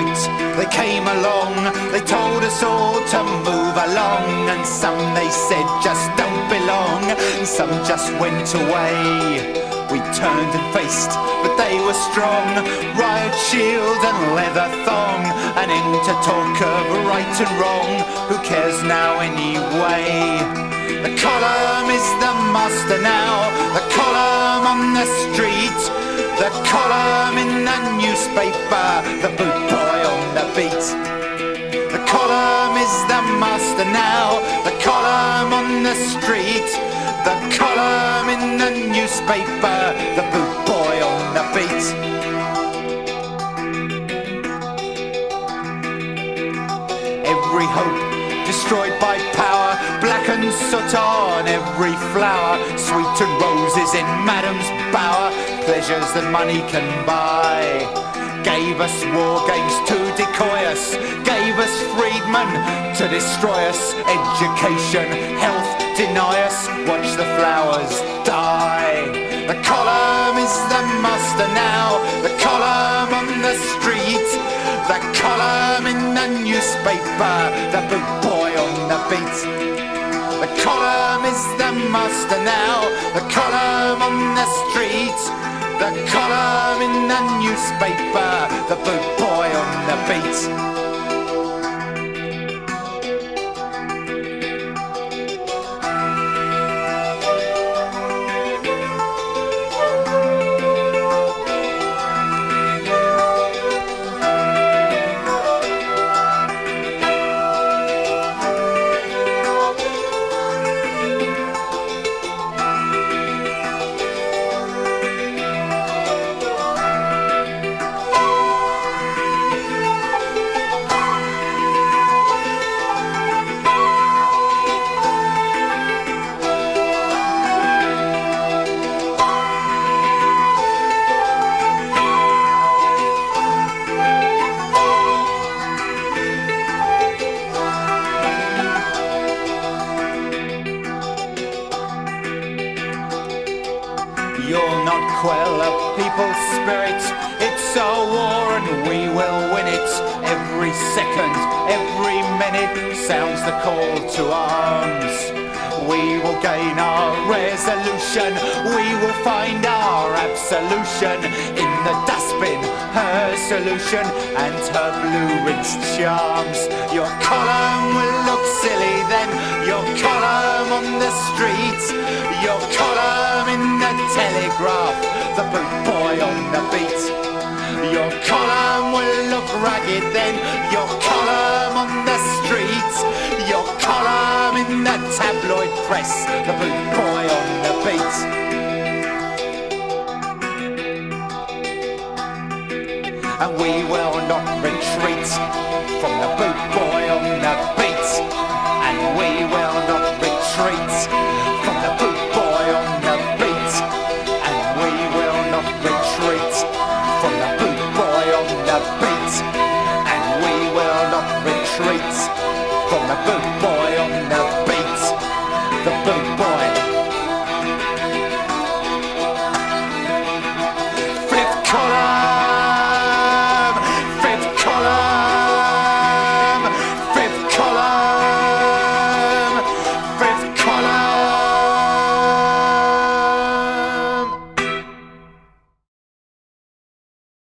night they came along. They told us all to move along, and some they said just don't belong, and some just went away. We turned and faced, but they were strong. Riot shield and leather thong, and into talk of right and wrong. Who cares now anyway? The column is the master now, the column on the street, the column in the newspaper, the boot boy on the beat. The column is the master now, the column on the street, the column in the newspaper, the boot boy on the beat. Every hope destroyed by power, black and soot on every flower, sweet and roses in Madam's bower, pleasures that money can buy. Gave us war games to decoy us, gave us freedmen to destroy us, education, health, deny us, watch the flowers die. The column is the master now, the column on the street, the column in the newspaper, the boot boy on the beat. The column is the master now, the column on the street, the column in the newspaper, the boot boy on the beat. You'll not quell a people's spirit. It's a war and we will win it. Every second, every minute sounds the call to arms. We will gain our resolution, we will find our absolution. In the dustbin, her solution and her blue-rinsed charms. Your column will look silly then, your column on the street, your column in the Telegraph, the boot boy on the beat. Your column will look ragged then, your column on the street, your column in the tabloid press, the boot boy on the beat. And we will not retreat from the boot boy on the beat. And we will not retreat from the boot boy on the beat. And we will not retreat from the boot boy on the beat. And we will not retreat from the boot boy